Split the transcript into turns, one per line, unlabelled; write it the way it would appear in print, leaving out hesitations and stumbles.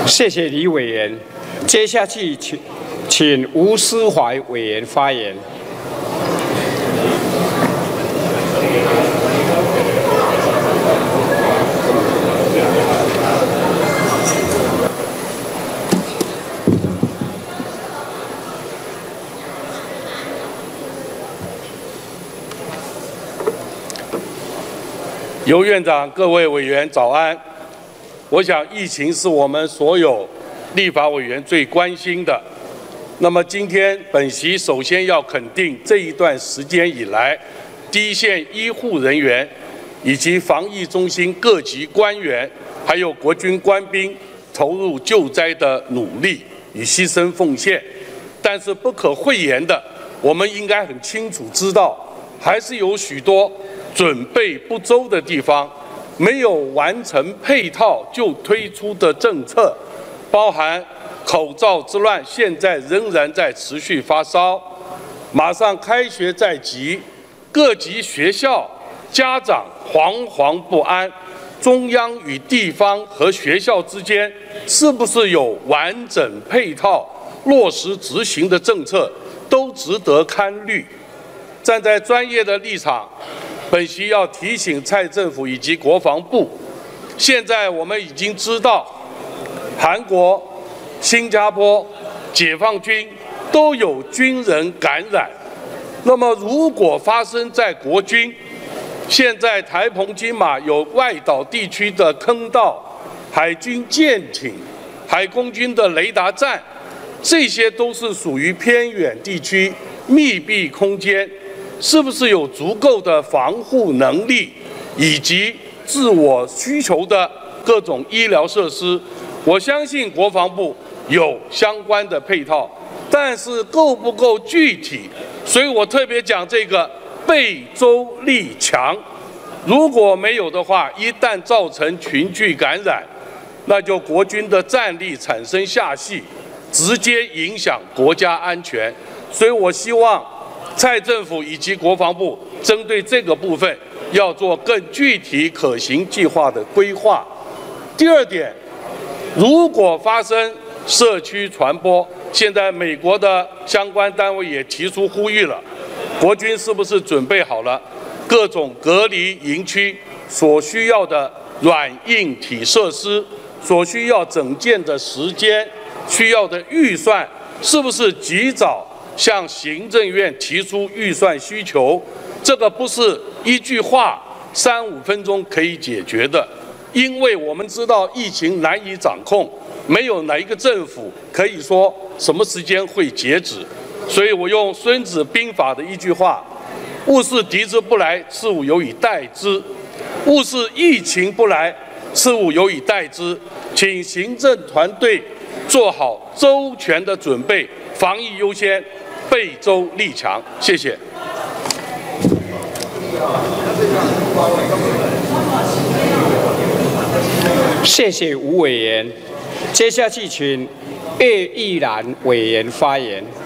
谢谢李委员。接下去请吴思怀委员发言。
尤院长、各位委员早安。我想疫情是我们所有立法委员最关心的。那么今天本席首先要肯定这一段时间以来，第一线医护人员以及防疫中心各级官员，还有国军官兵投入救灾的努力与牺牲奉献。但是不可讳言的，我们应该很清楚知道，还是有许多准备不周的地方，没有完成配套就推出的政策，包含口罩之乱，现在仍然在持续发烧，马上开学在即，各级学校家长惶惶不安，中央与地方和学校之间是不是有完整配套落实执行的政策，都值得堪虑。站在专业的立场，本席要提醒蔡政府以及国防部，现在我们已经知道，韩国、新加坡、解放军都有军人感染。那么，如果发生在国军，现在台澎金马有外岛地区的坑道、海军舰艇、海空军的雷达站，这些都是属于偏远地区、密闭空间。是不是有足够的防护能力，以及自我需求的各种医疗设施？我相信国防部有相关的配套，但是够不够具体？所以我特别讲这个备周力强。如果没有的话，一旦造成群聚感染，那就国军的战力产生下戏，直接影响国家安全。所以我希望蔡政府以及国防部针对这个部分要做更具体可行计划的规划。第二点，如果发生社区传播，现在美国的相关单位也提出呼吁了，国军是不是准备好了各种隔离营区所需要的软硬体设施，所需要整建的时间，需要的预算，是不是及早向行政院提出预算需求？这个不是一句话3-5分钟可以解决的，因为我们知道疫情难以掌控，没有哪一个政府可以说什么时间会截止。所以我用《孙子兵法》的一句话：勿视敌之不来，次勿有以待之；勿视疫情不来，次勿有以待之。请行政团队做好周全的准备，防疫优先，备周力强。谢谢。
谢谢吴委员。接下去请叶玉兰委员发言。